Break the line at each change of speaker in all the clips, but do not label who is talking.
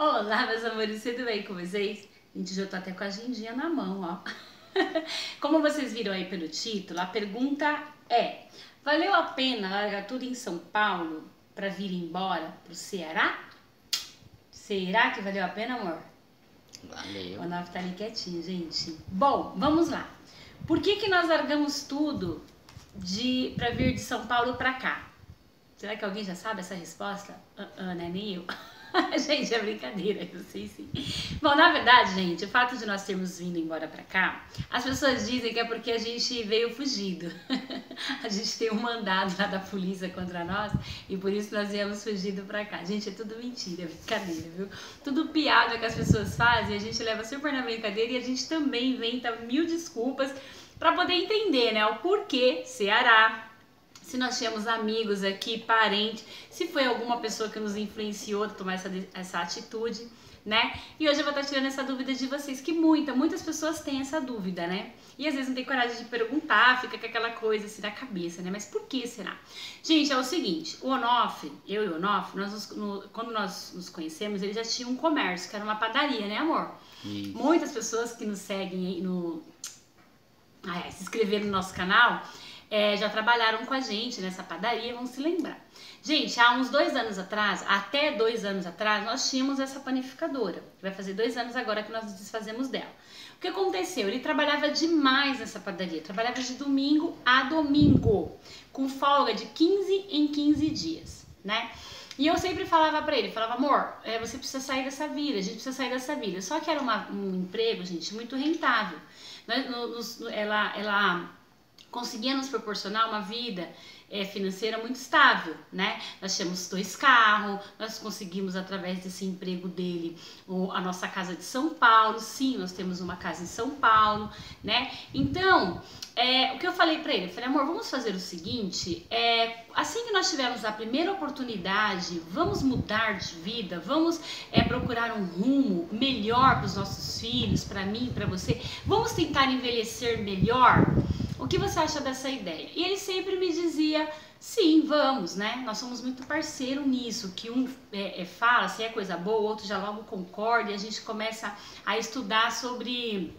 Olá, meus amores, tudo bem com vocês? Gente, já tô até com a agendinha na mão, ó. Como vocês viram aí pelo título, a pergunta é: valeu a pena largar tudo em São Paulo para vir embora pro Ceará? Será que valeu a pena, amor?
Valeu.
O Nove tá ali quietinho, gente. Bom, vamos lá. Por que nós largamos tudo pra vir de São Paulo pra cá? Será que alguém já sabe essa resposta? Né? Nem eu. Gente, é brincadeira, eu sei sim. Bom, na verdade, gente, o fato de nós termos vindo embora pra cá, as pessoas dizem que é porque a gente veio fugido. A gente tem um mandado lá da polícia contra nós e por isso nós viemos fugido pra cá. Gente, é tudo mentira, é brincadeira, viu? Tudo piada que as pessoas fazem, a gente leva super na brincadeira e a gente também inventa mil desculpas pra poder entender, né, o porquê Ceará. Se nós tínhamos amigos aqui, parentes, se foi alguma pessoa que nos influenciou a tomar essa atitude, né? E hoje eu vou estar tirando essa dúvida de vocês, que muitas pessoas têm essa dúvida, né? E às vezes não tem coragem de perguntar, fica com aquela coisa assim na cabeça, né? Mas por que será? Gente, é o seguinte, o Onofre, eu e o Onofre, quando nós nos conhecemos, ele já tinha um comércio, que era uma padaria, né, amor?
Isso.
Muitas pessoas que nos seguem aí se inscreveram no nosso canal, já trabalharam com a gente nessa padaria, vão se lembrar. Gente, há uns 2 anos atrás, até 2 anos atrás, nós tínhamos essa panificadora. Vai fazer 2 anos agora que nós nos desfazemos dela. O que aconteceu? Ele trabalhava demais nessa padaria, trabalhava de domingo a domingo, com folga de 15 em 15 dias, né? E eu sempre falava pra ele, falava, amor, você precisa sair dessa vida, a gente precisa sair dessa vida. Só que era um emprego, gente, muito rentável. Ela conseguia nos proporcionar uma vida financeira muito estável, né? Nós tínhamos 2 carros, nós conseguimos através desse emprego dele a nossa casa de São Paulo. Sim, nós temos uma casa em São Paulo, né? Então, o que eu falei pra ele? Eu falei, amor, vamos fazer o seguinte, assim que nós tivermos a primeira oportunidade, vamos mudar de vida, vamos procurar um rumo melhor para os nossos filhos, para mim, para você, vamos tentar envelhecer melhor. O que você acha dessa ideia? E ele sempre me dizia, sim, vamos, né? Nós somos muito parceiro nisso, que um fala se é coisa boa, o outro já logo concorda e a gente começa a estudar sobre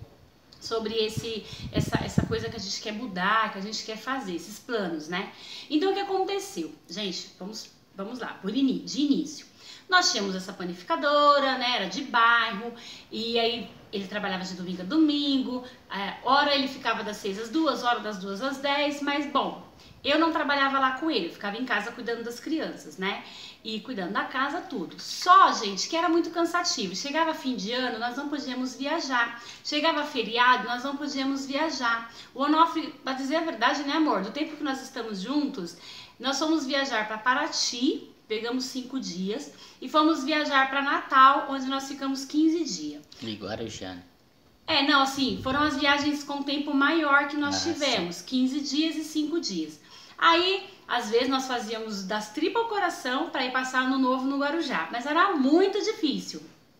essa coisa que a gente quer mudar, que a gente quer fazer, esses planos, né? Então o que aconteceu? Gente, vamos lá, de início. Nós tínhamos essa panificadora, né? Era de bairro, e aí ele trabalhava de domingo a domingo, hora ele ficava das 6 às 2, hora das 2 às 10, mas bom, eu não trabalhava lá com ele, eu ficava em casa cuidando das crianças, né? E cuidando da casa, tudo. Só, gente, que era muito cansativo. Chegava fim de ano, nós não podíamos viajar. Chegava feriado, nós não podíamos viajar. O Onofre, pra dizer a verdade, né, amor? Do tempo que nós estamos juntos, nós fomos viajar para Paraty, pegamos 5 dias, e fomos viajar para Natal, onde nós ficamos 15 dias.
E Guarujá.
Não, assim, foram as viagens com tempo maior que nós tivemos, 15 dias e 5 dias. Aí, às vezes, nós fazíamos das tripas ao coração para ir passar ano novo no Guarujá, mas era muito difícil.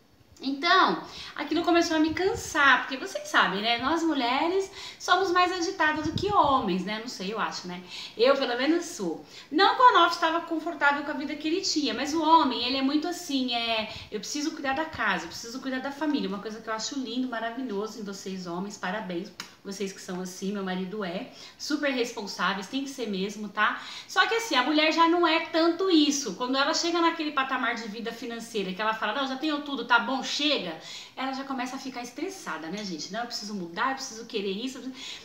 Então, aquilo começou a me cansar, porque vocês sabem, né? Nós mulheres somos mais agitadas do que homens, né? Não sei, eu acho, né? Eu, pelo menos, sou. Não que o Onofre estava confortável com a vida que ele tinha, mas o homem, ele é muito assim, eu preciso cuidar da casa, eu preciso cuidar da família. Uma coisa que eu acho lindo, maravilhoso em vocês, homens, parabéns. Vocês que são assim, meu marido super responsáveis, tem que ser mesmo, tá? Só que assim, a mulher já não é tanto isso. Quando ela chega naquele patamar de vida financeira, que ela fala, não, já tenho tudo, tá bom, chega, ela já começa a ficar estressada, né, gente? Não, eu preciso mudar, eu preciso querer isso.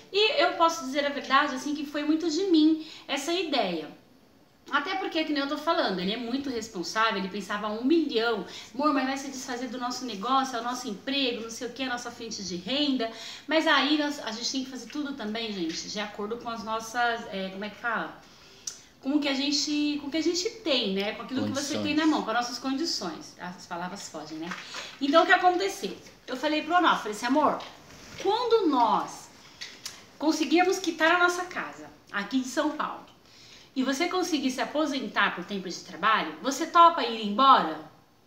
E eu posso dizer a verdade, assim, que foi muito de mim essa ideia. Até porque, que nem eu tô falando, ele é muito responsável, ele pensava 1 milhão. Amor, mas vai se desfazer do nosso negócio, é o nosso emprego, não sei o que, a nossa fonte de renda. Mas aí a gente tem que fazer tudo também, gente, de acordo com as nossas, como é que fala? Com o que a gente tem, né? Com aquilo que você tem na mão, com as nossas condições. As palavras fogem, né? Então, o que aconteceu? Eu falei pro Onofre, falei assim, amor, quando nós conseguirmos quitar a nossa casa aqui em São Paulo, e você conseguir se aposentar por tempo de trabalho, você topa ir embora?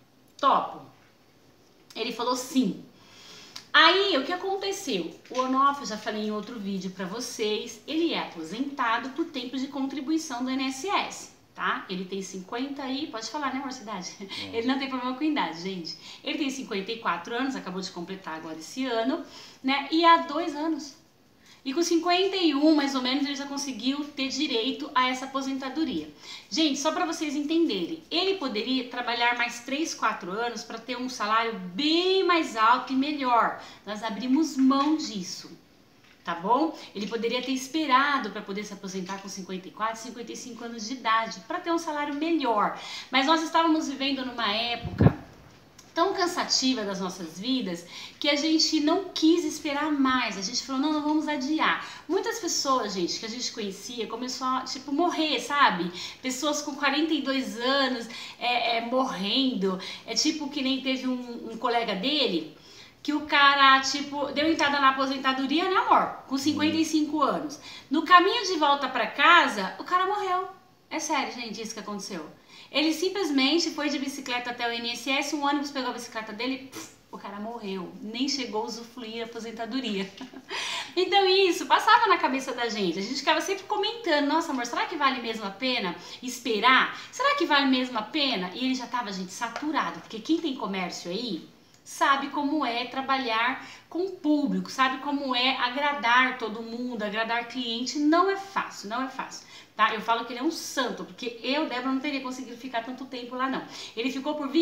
Topo. Ele falou sim. Aí, o que aconteceu? O Onofre, já falei em outro vídeo pra vocês, ele é aposentado por tempo de contribuição do INSS, tá? Ele tem 50 e... Pode falar, né, amor, cidade? Ele não tem problema com idade, gente. Ele tem 54 anos, acabou de completar agora esse ano, né? E há 2 anos. E com 51, mais ou menos, ele já conseguiu ter direito a essa aposentadoria. Gente, só para vocês entenderem, ele poderia trabalhar mais 3, 4 anos para ter um salário bem mais alto e melhor. Nós abrimos mão disso, tá bom? Ele poderia ter esperado para poder se aposentar com 54, 55 anos de idade, para ter um salário melhor. Mas nós estávamos vivendo numa época tão cansativa das nossas vidas que a gente não quis esperar mais. A gente falou, não vamos adiar. Muitas pessoas, gente, que a gente conhecia, começou a, tipo, morrer, sabe? Pessoas com 42 anos morrendo. É tipo que nem teve um colega dele, que o cara, tipo, deu entrada na aposentadoria, né, amor? Com 55 anos. No caminho de volta pra casa, o cara morreu. É sério, gente, isso que aconteceu. Ele simplesmente foi de bicicleta até o INSS, um ônibus pegou a bicicleta dele, o cara morreu. Nem chegou a usufruir a aposentadoria. Então isso passava na cabeça da gente. A gente ficava sempre comentando, nossa amor, será que vale mesmo a pena esperar? Será que vale mesmo a pena? E ele já tava, gente, saturado, porque quem tem comércio aí sabe como é trabalhar com o público, sabe como é agradar todo mundo, agradar cliente. Não é fácil, não é fácil. Tá? Eu falo que ele é um santo, porque eu, Débora, não teria conseguido ficar tanto tempo lá, não. Ele ficou por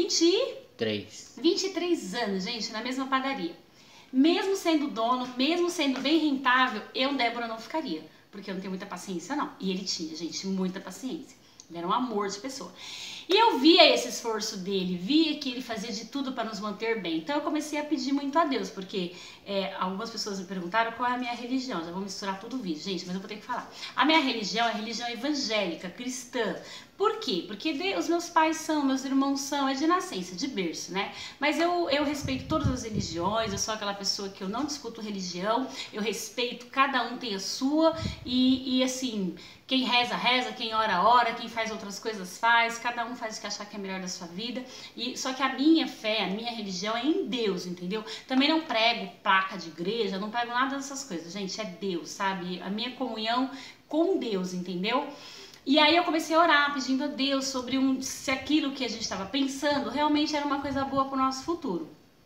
23 anos, gente, na mesma padaria. Mesmo sendo dono, mesmo sendo bem rentável, eu, Débora, não ficaria, porque eu não tenho muita paciência, não. E ele tinha, gente, muita paciência. Ele era um amor de pessoa. E eu via esse esforço dele, via que ele fazia de tudo para nos manter bem. Então eu comecei a pedir muito a Deus, porque algumas pessoas me perguntaram qual é a minha religião. Já vou misturar tudo o vídeo, gente, mas eu vou ter que falar. A minha religião é a religião evangélica, cristã. Por quê? Porque os meus pais são, meus irmãos são, é de nascença, de berço, né? Mas eu respeito todas as religiões, eu sou aquela pessoa que eu não discuto religião, eu respeito, cada um tem a sua, e assim, quem reza, reza, quem ora, ora, quem faz outras coisas faz, cada um faz o que achar que é melhor da sua vida. Só que a minha fé, a minha religião é em Deus, entendeu? Também não prego placa de igreja, não prego nada dessas coisas, gente, é Deus, sabe? A minha comunhão com Deus, entendeu? E aí eu comecei a orar, pedindo a Deus sobre se aquilo que a gente estava pensando realmente era uma coisa boa para o nosso futuro.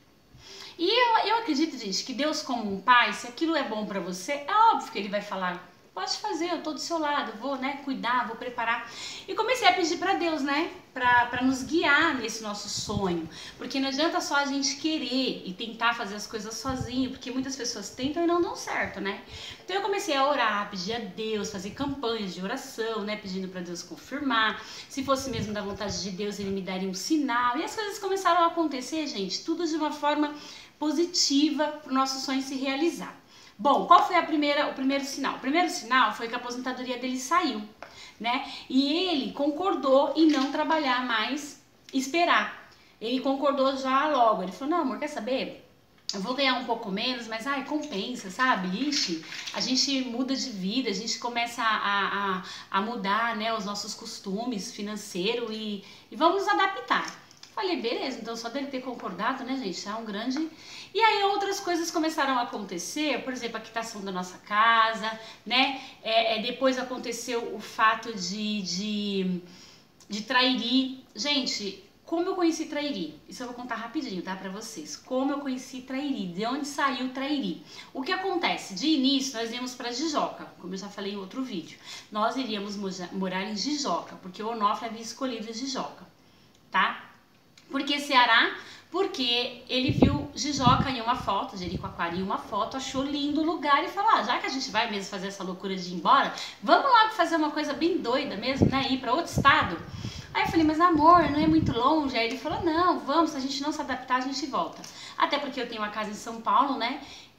E eu acredito, gente, que Deus como um pai, se aquilo é bom para você, é óbvio que ele vai falar, pode fazer, eu tô do seu lado, vou, né, cuidar, vou preparar. E comecei a pedir para Deus, né, para nos guiar nesse nosso sonho. Porque não adianta só a gente querer e tentar fazer as coisas sozinho, porque muitas pessoas tentam e não dão certo, né? Então eu comecei a orar, pedir a Deus, fazer campanhas de oração, né, pedindo para Deus confirmar. Se fosse mesmo da vontade de Deus, ele me daria um sinal. E as coisas começaram a acontecer, gente, tudo de uma forma positiva para o nosso sonho se realizar. Bom, qual foi o primeiro sinal? O primeiro sinal foi que a aposentadoria dele saiu, né? E ele concordou em não trabalhar mais, esperar. Ele concordou já logo. Ele falou, não, amor, quer saber? Eu vou ganhar um pouco menos, mas compensa, sabe? Ixi, a gente muda de vida, a gente começa a mudar, né, os nossos costumes financeiros e vamos nos adaptar. Falei, beleza, então só dele ter concordado, né, gente, é um grande... E aí outras coisas começaram a acontecer, por exemplo, a quitação da nossa casa, né, depois aconteceu o fato de Trairi. Gente, como eu conheci Trairi? Isso eu vou contar rapidinho, tá, pra vocês. Como eu conheci Trairi, de onde saiu Trairi. O que acontece? De início, nós íamos pra Jijoca, como eu já falei em outro vídeo. Nós iríamos morar em Jijoca, porque o Onofre havia escolhido Jijoca, tá? Por que Ceará? Porque ele viu Jijoca em uma foto, Jericoacoara em uma foto, achou lindo o lugar e falou, já que a gente vai mesmo fazer essa loucura de ir embora, vamos lá fazer uma coisa bem doida mesmo, né, ir para outro estado. Aí eu falei, mas amor, não é muito longe? Aí ele falou, não, vamos, se a gente não se adaptar, a gente volta. Até porque eu tenho uma casa em São Paulo, né,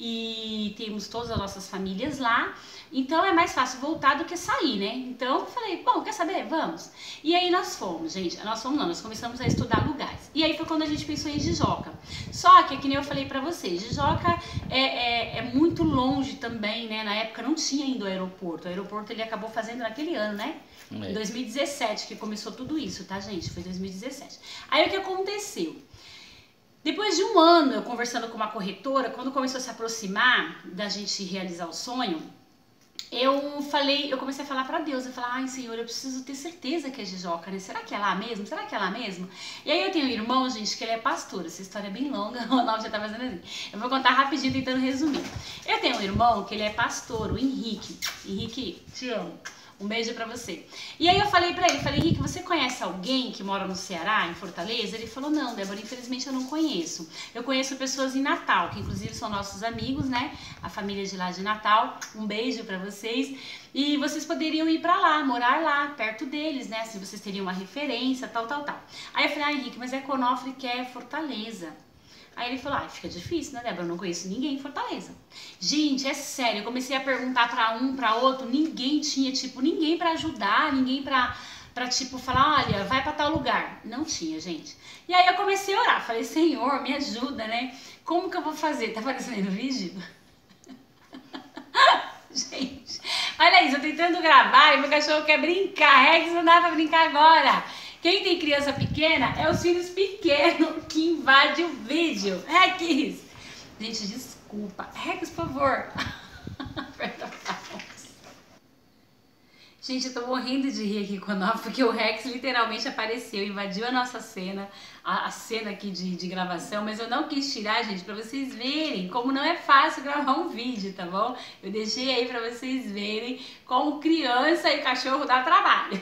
e temos todas as nossas famílias lá, então é mais fácil voltar do que sair, né? Então eu falei, bom, quer saber? Vamos. E aí nós fomos, gente, nós começamos a estudar lugares. E aí foi quando a gente pensou em Jijoca. Só que nem eu falei pra vocês, Jijoca é muito longe também, né? Na época não tinha ainda o aeroporto. O aeroporto ele acabou fazendo naquele ano, né? Em 2017 que começou tudo isso, tá, gente? Foi 2017. Aí o que aconteceu? Depois de um ano eu conversando com uma corretora, quando começou a se aproximar da gente realizar o sonho, eu comecei a falar pra Deus, eu falei, ai Senhor, eu preciso ter certeza que é Jijoca, né? Será que é lá mesmo? Será que é lá mesmo? E aí eu tenho um irmão, gente, que ele é pastor, essa história é bem longa, o Ronaldo já tá fazendo assim. Eu vou contar rapidinho, tentando resumir. Eu tenho um irmão que ele é pastor, o Henrique. Henrique, te amo. Um beijo pra você. E aí eu falei pra ele, Henrique, você conhece alguém que mora no Ceará, em Fortaleza? Ele falou, não, Débora, infelizmente eu não conheço. Eu conheço pessoas em Natal, que inclusive são nossos amigos, né? A família de lá de Natal. Um beijo pra vocês. E vocês poderiam ir pra lá, morar lá, perto deles, né? Assim, vocês teriam uma referência, tal. Aí eu falei, Henrique, mas Econofre quer Fortaleza. Aí ele falou, fica difícil, né, Débora? Eu não conheço ninguém em Fortaleza. Gente, é sério, eu comecei a perguntar pra um, pra outro, ninguém tinha, ninguém pra ajudar, ninguém pra falar, olha, vai pra tal lugar. Não tinha, gente. E aí eu comecei a orar, falei, Senhor, me ajuda, né? Como que eu vou fazer? Tá aparecendo aí no vídeo? Gente, olha isso, eu tentando gravar e meu cachorro quer brincar. Rex, não dá pra brincar agora. Quem tem criança pequena é os filhos pequenos que invadem o vídeo. Rex! Gente, desculpa. Rex, por favor. Aperta a pausa. Gente, eu tô morrendo de rir aqui com a Nova, porque o Rex literalmente apareceu, invadiu a nossa cena, a cena aqui de gravação, mas eu não quis tirar, gente, pra vocês verem como não é fácil gravar um vídeo, tá bom? Eu deixei aí pra vocês verem como criança e cachorro dá trabalho.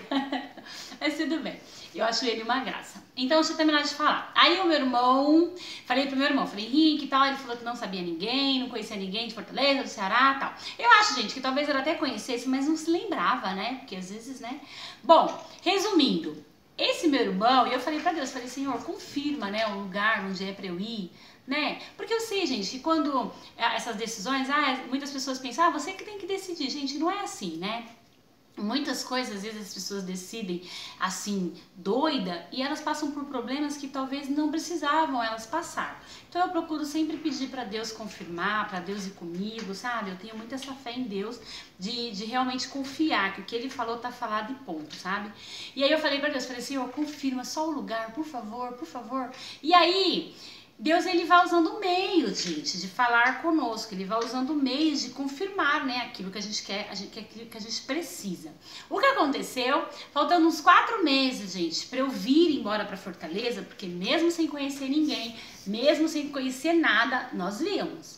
Mas tudo bem. Eu acho ele uma graça. Então, deixa eu terminar de falar. Aí o meu irmão, falei pro meu irmão, falei, Henrique e tal, ele falou que não sabia ninguém, não conhecia ninguém de Fortaleza, do Ceará e tal. Eu acho, gente, que talvez ele até conhecesse, mas não se lembrava, né? Porque às vezes, né? Bom, resumindo, esse meu irmão, eu falei pra Deus, falei, Senhor, confirma, né, o lugar onde é pra eu ir, né? Porque eu sei, gente, que quando essas decisões, muitas pessoas pensam, você que tem que decidir. Gente, não é assim, né? Muitas coisas, às vezes as pessoas decidem assim, doida, e elas passam por problemas que talvez não precisavam elas passar. Então eu procuro sempre pedir para Deus confirmar, para Deus ir comigo, sabe? Eu tenho muito essa fé em Deus de realmente confiar que o que Ele falou tá falado e ponto, sabe? E aí eu falei para Deus, falei, Senhor, confirma só o lugar, por favor, por favor. E aí Deus, ele vai usando meios, gente, de falar conosco, ele vai usando meios de confirmar, né, aquilo que a gente quer, aquilo que a gente precisa. O que aconteceu, faltando uns 4 meses, gente, pra eu vir embora pra Fortaleza, porque mesmo sem conhecer ninguém, mesmo sem conhecer nada, nós viemos.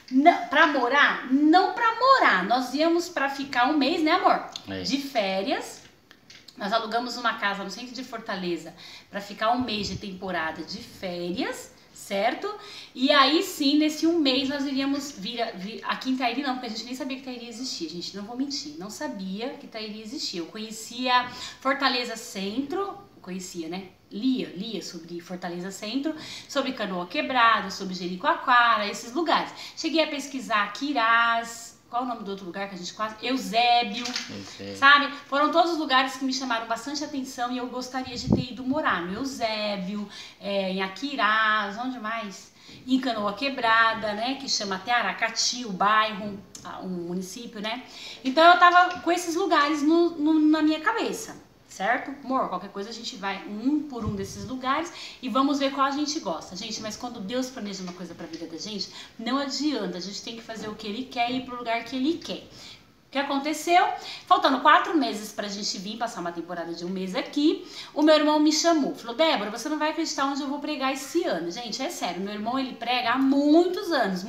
Pra morar? Não pra morar, nós íamos pra ficar um mês, né, amor? De férias. Nós alugamos uma casa no centro de Fortaleza pra ficar um mês de temporada de férias, certo? E aí sim, nesse um mês nós iríamos vir aqui em Tairi, não, porque a gente nem sabia que Tairi existia, gente, não vou mentir, não sabia que Tairi existia. Eu conhecia Fortaleza Centro, conhecia, né? Lia sobre Fortaleza Centro, sobre Canoa Quebrada, sobre Jericoacoara, esses lugares. Cheguei a pesquisar Quirás, qual é o nome do outro lugar que a gente quase... Eusébio, sabe? Foram todos os lugares que me chamaram bastante atenção e eu gostaria de ter ido morar. No Eusébio, em Aquirás, onde mais? Em Canoa Quebrada, né? Que chama até Aracati, o bairro, um município, né? Então eu tava com esses lugares na minha cabeça. Certo? Amor, qualquer coisa a gente vai um por um desses lugares e vamos ver qual a gente gosta. Gente, mas quando Deus planeja uma coisa pra vida da gente, não adianta, a gente tem que fazer o que Ele quer e ir pro lugar que Ele quer. O que aconteceu? Faltando 4 meses pra gente vir passar uma temporada de um mês aqui, o meu irmão me chamou. Falou, Débora, você não vai acreditar onde eu vou pregar esse ano. Gente, é sério, meu irmão, ele prega há muitos anos.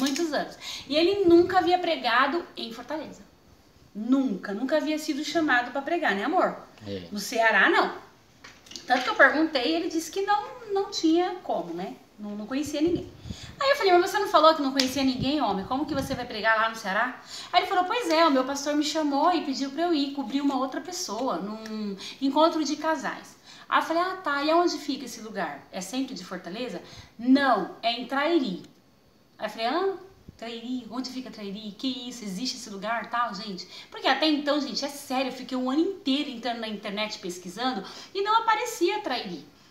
E ele nunca havia pregado em Fortaleza. Nunca havia sido chamado pra pregar, né, amor? No Ceará, não. Tanto que eu perguntei, ele disse que não tinha como, né? Não conhecia ninguém. Aí eu falei, mas você não falou que não conhecia ninguém, homem? Como que você vai pregar lá no Ceará? Aí ele falou, pois é, o meu pastor me chamou e pediu pra eu ir cobrir uma outra pessoa num encontro de casais. Aí eu falei, tá, e aonde fica esse lugar? É centro de Fortaleza? Não, é em Trairi. Aí eu falei, Trairi, onde fica Trairi? Que isso? Existe esse lugar tal, gente? Porque até então, gente, é sério, eu fiquei um ano inteiro entrando na internet pesquisando e não aparecia Trairi.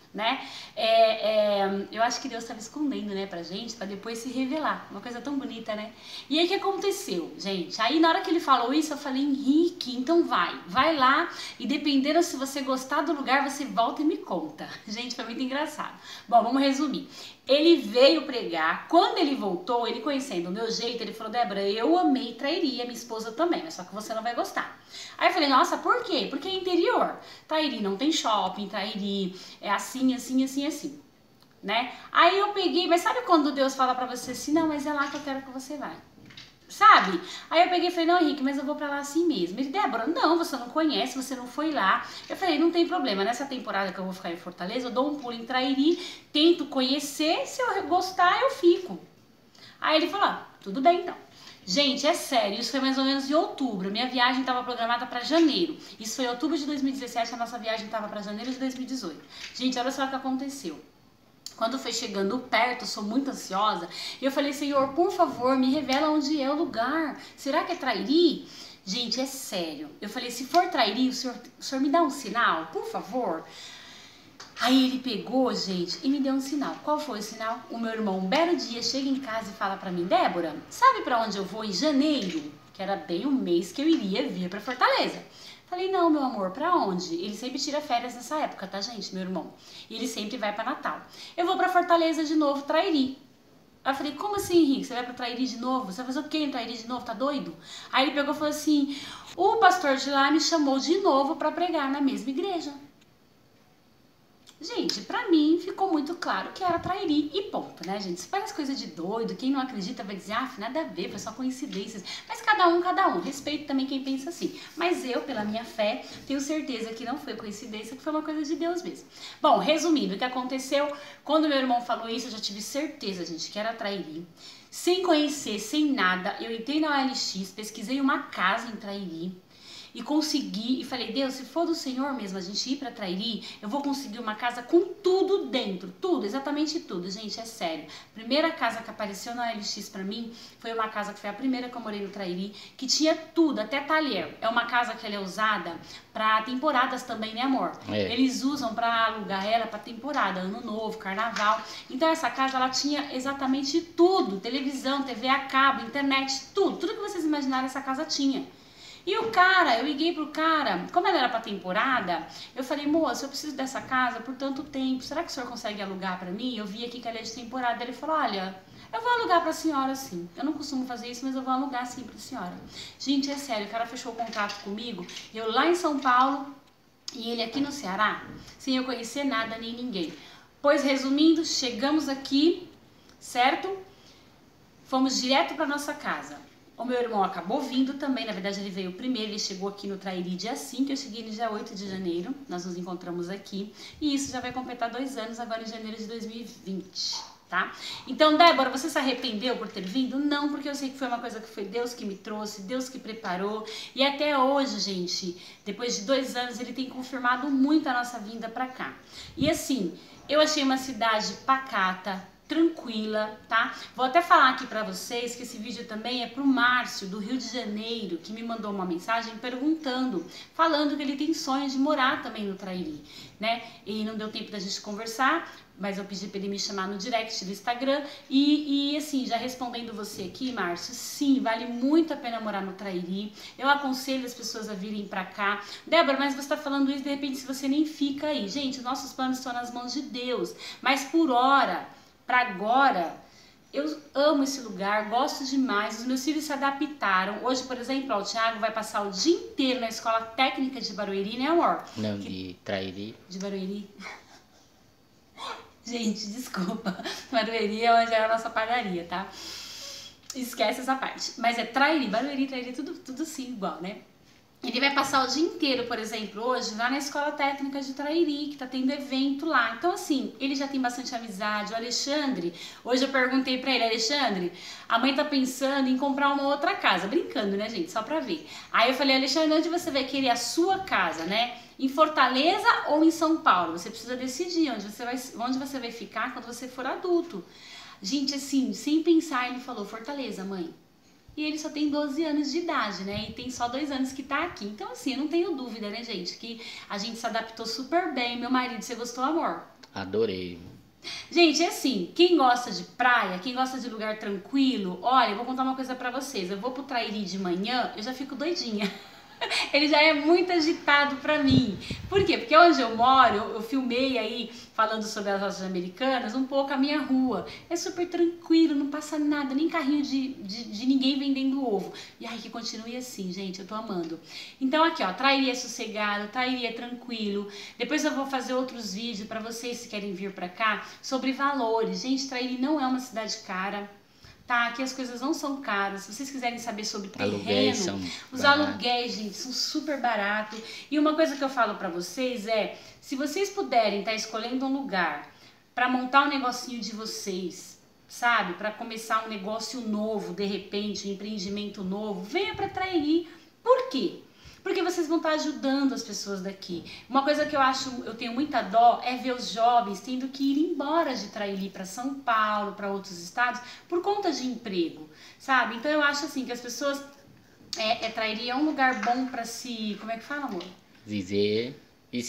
né? Eu acho que Deus estava escondendo, né, pra gente, pra depois se revelar. Uma coisa tão bonita, né? E aí, o que aconteceu, gente? Aí, na hora que ele falou isso, eu falei, Henrique, então vai lá e dependendo se você gostar do lugar, você volta e me conta. Gente, foi muito engraçado. Bom, vamos resumir. Ele veio pregar, quando ele voltou, ele conhecendo o meu jeito, ele falou, Débora, eu amei Trairi, minha esposa também, mas só que você não vai gostar. Aí eu falei, nossa, por quê? Porque é interior. Trairi não tem shopping, Trairi é assim, assim, assim, assim, né? Aí eu peguei, mas sabe quando Deus fala pra você assim, não, mas é lá que eu quero que você vá. Sabe? Aí eu peguei e falei, não, Henrique, mas eu vou pra lá assim mesmo. Ele, Débora, não, você não conhece, você não foi lá. Eu falei, não tem problema, nessa temporada que eu vou ficar em Fortaleza, eu dou um pulo em Trairi, tento conhecer, se eu gostar, eu fico. Aí ele falou, tudo bem então. Gente, é sério, isso foi mais ou menos em outubro, minha viagem estava programada para janeiro. Isso foi em outubro de 2017, a nossa viagem estava para janeiro de 2018. Gente, olha só o que aconteceu. Quando foi chegando perto, eu sou muito ansiosa, e eu falei, Senhor, por favor, me revela onde é o lugar. Será que é Trairi? Gente, é sério. Eu falei, se for Trairi, o senhor me dá um sinal, por favor? Aí ele pegou, gente, e me deu um sinal. Qual foi o sinal? O meu irmão, um belo dia, chega em casa e fala pra mim, Débora, sabe pra onde eu vou em janeiro? Que era bem o mês que eu iria vir pra Fortaleza. Falei, não, meu amor, pra onde? Ele sempre tira férias nessa época, tá, gente, meu irmão? E ele sempre vai pra Natal. Eu vou pra Fortaleza de novo, Trairi. Aí eu falei, como assim, Henrique? Você vai pra Trairi de novo? Você vai fazer o quê em Trairi de novo? Tá doido? Aí ele pegou e falou assim, o pastor de lá me chamou de novo pra pregar na mesma igreja. Gente, pra mim ficou muito claro que era Trairi e ponto, né, gente? Isso parece coisa de doido, quem não acredita vai dizer, ah, nada a ver, foi só coincidências. Mas cada um, respeito também quem pensa assim. Mas eu, pela minha fé, tenho certeza que não foi coincidência, que foi uma coisa de Deus mesmo. Bom, resumindo, o que aconteceu, quando meu irmão falou isso, eu já tive certeza, gente, que era Trairi. Sem conhecer, sem nada, eu entrei na OLX, pesquisei uma casa em Trairi, e consegui, e falei, Deus, se for do Senhor mesmo a gente ir pra Trairi, eu vou conseguir uma casa com tudo dentro, tudo, exatamente tudo, gente, é sério. Primeira casa que apareceu na OLX pra mim, foi uma casa que foi a primeira que eu morei no Trairi, que tinha tudo, até talher. É uma casa que ela é usada pra temporadas também, né, amor? É. Eles usam pra alugar ela pra temporada, ano novo, carnaval. Então essa casa, ela tinha exatamente tudo, televisão, TV a cabo, internet, tudo que vocês imaginarem essa casa tinha. E o cara, eu liguei pro cara, como ela era pra temporada, eu falei, moça, eu preciso dessa casa por tanto tempo, será que o senhor consegue alugar pra mim? Eu vi aqui que ela é de temporada. Ele falou, olha, eu vou alugar pra senhora sim. Eu não costumo fazer isso, mas eu vou alugar sim pra senhora. Gente, é sério, o cara fechou o contrato comigo, eu lá em São Paulo e ele aqui no Ceará, sem eu conhecer nada nem ninguém. Pois, resumindo, chegamos aqui, certo? Fomos direto pra nossa casa. O meu irmão acabou vindo também, na verdade ele veio primeiro, ele chegou aqui no Trairi dia 5, eu cheguei no dia 8 de janeiro, nós nos encontramos aqui, e isso já vai completar 2 anos agora em janeiro de 2020, tá? Então, Débora, você se arrependeu por ter vindo? Não, porque eu sei que foi uma coisa que foi Deus que me trouxe, Deus que preparou, e até hoje, gente, depois de 2 anos, ele tem confirmado muito a nossa vinda pra cá. E assim, eu achei uma cidade pacata, tranquila, tá? Vou até falar aqui pra vocês que esse vídeo também é pro Márcio, do Rio de Janeiro, que me mandou uma mensagem perguntando, falando que ele tem sonho de morar também no Trairi, né? E não deu tempo da gente conversar, mas eu pedi pra ele me chamar no direct do Instagram e assim, já respondendo você aqui, Márcio, sim, vale muito a pena morar no Trairi. Eu aconselho as pessoas a virem pra cá. Débora, mas você tá falando isso, de repente, se você nem fica aí. Gente, os nossos planos estão nas mãos de Deus, mas por hora, para agora, eu amo esse lugar, gosto demais, os meus filhos se adaptaram. Hoje, por exemplo, ó, o Thiago vai passar o dia inteiro na escola técnica de Barueri, né, amor?
Não, de Trairi.
De Barueri? Gente, desculpa, Barueri é onde é a nossa padaria, tá? Esquece essa parte. Mas é Trairi, Barueri, Trairi, tudo sim igual, né? Ele vai passar o dia inteiro, por exemplo, hoje, lá na Escola Técnica de Trairi, que tá tendo evento lá. Então, assim, ele já tem bastante amizade. O Alexandre, hoje eu perguntei pra ele, Alexandre, a mãe tá pensando em comprar uma outra casa. Brincando, né, gente? Só pra ver. Aí eu falei, Alexandre, onde você vai querer a sua casa, né? Em Fortaleza ou em São Paulo? Você precisa decidir onde você vai ficar quando você for adulto. Gente, assim, sem pensar, ele falou, Fortaleza, mãe. E ele só tem 12 anos de idade, né? E tem só 2 anos que tá aqui. Então, assim, eu não tenho dúvida, né, gente? Que a gente se adaptou super bem. Meu marido, você gostou, amor?
Adorei.
Gente, é assim, quem gosta de praia, quem gosta de lugar tranquilo, olha, eu vou contar uma coisa pra vocês. Eu vou pro Trairi de manhã, eu já fico doidinha. Ele já é muito agitado pra mim. Por quê? Porque onde eu moro, eu filmei aí, falando sobre as lojas americanas, um pouco a minha rua. É super tranquilo, não passa nada, nem carrinho de ninguém vendendo ovo. E ai, que continue assim, gente, eu tô amando. Então aqui, ó, Trairi é sossegado, Trairi é tranquilo. Depois eu vou fazer outros vídeos pra vocês, se querem vir pra cá, sobre valores. Gente, Trairi não é uma cidade cara. Tá, aqui as coisas não são caras. Se vocês quiserem saber sobre terreno, os aluguéis, gente, são super baratos. E uma coisa que eu falo pra vocês é, se vocês puderem estar escolhendo um lugar pra montar um negocinho de vocês, sabe? Pra começar um negócio novo, de repente, um empreendimento novo, venha pra Trairi. Por quê? Porque vocês vão estar ajudando as pessoas daqui. Uma coisa que eu tenho muita dó é ver os jovens tendo que ir embora de Trairi para São Paulo, para outros estados, por conta de emprego, sabe? Então eu acho assim que as pessoas Trairi é um lugar bom para se, como é que fala, amor?
Viver e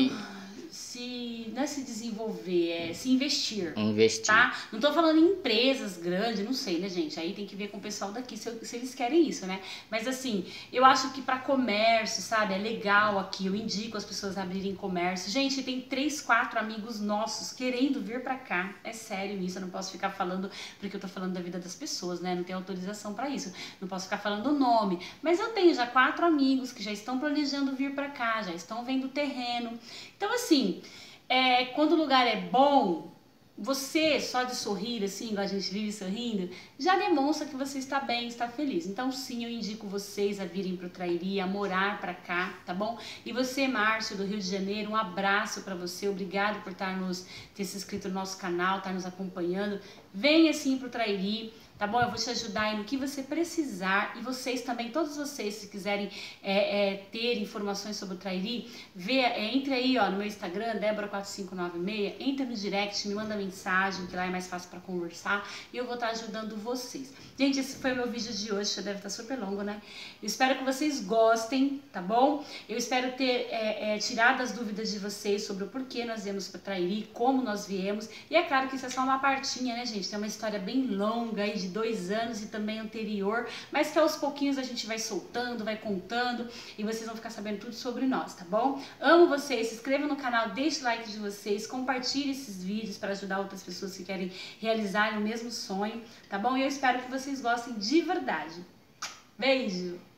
Não é se desenvolver, é se investir.
Investir.
Tá? Não tô falando em empresas grandes, não sei, né, gente? Aí tem que ver com o pessoal daqui se eles querem isso, né? Mas assim, eu acho que para comércio, sabe, é legal aqui. Eu indico as pessoas a abrirem comércio. Gente, tem 3, 4 amigos nossos querendo vir para cá. É sério isso, eu não posso ficar falando, porque eu tô falando da vida das pessoas, né? Não tenho autorização para isso. Não posso ficar falando o nome. Mas eu tenho já 4 amigos que já estão planejando vir para cá, já estão vendo o terreno. Então, assim, quando o lugar é bom, você só de sorrir, assim, igual a gente vive sorrindo, já demonstra que você está bem, está feliz. Então, sim, eu indico vocês a virem pro Trairi, a morar pra cá, tá bom? E você, Márcio, do Rio de Janeiro, um abraço pra você. Obrigado por ter se inscrito no nosso canal, estar nos acompanhando. Venha, sim, pro Trairi. Tá bom? Eu vou te ajudar aí no que você precisar. E vocês também, todos vocês, se quiserem ter informações sobre o Trairi, entre aí ó, no meu Instagram, Débora4596, entra no direct, me manda mensagem, que lá é mais fácil para conversar, e eu vou estar ajudando vocês. Gente, esse foi o meu vídeo de hoje, já deve estar super longo, né? Eu espero que vocês gostem, tá bom? Eu espero ter tirado as dúvidas de vocês sobre o porquê nós viemos para Trairi, como nós viemos. E é claro que isso é só uma partinha, né, gente? Tem uma história bem longa aí de 2 anos e também anterior, mas que aos pouquinhos a gente vai soltando, vai contando e vocês vão ficar sabendo tudo sobre nós, tá bom? Amo vocês, se inscrevam no canal, deixe o like de vocês, compartilhe esses vídeos para ajudar outras pessoas que querem realizarem o mesmo sonho, tá bom? E eu espero que vocês gostem de verdade. Beijo!